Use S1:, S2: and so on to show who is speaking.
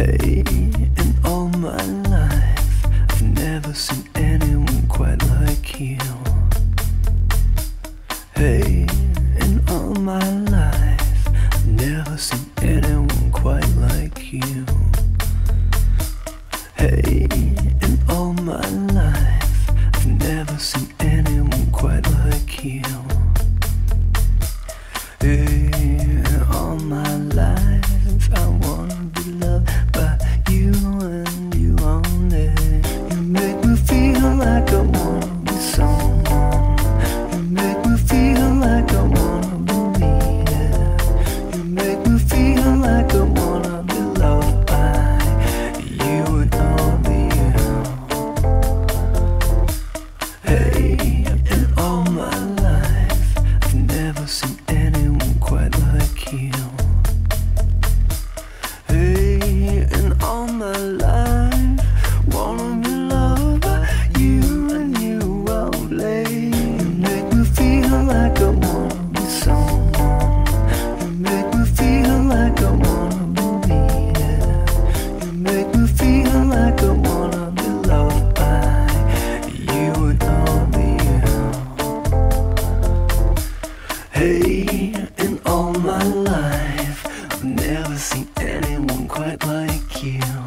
S1: Hey, in all my life, I've never seen anyone quite like you. Hey, in all my life, I've never seen anyone quite like you. Hey, in all my life, I've never seen anyone quite like you. Hey, in all my life, I wanna be loved by you and you only. You make me feel like I wanna be someone. You make me feel like I wanna be needed. You make me feel like I wanna be loved by you and only you. Hey, in all my life, I've never seen anyone quite like you. Hey, in all my life, wanna be loved by you and you only. You make me feel like I wanna be someone. You make me feel like I wanna be needed. You make me feel like I wanna be loved by you and only you. Hey, in all my life, I've never seen anyone quite like you.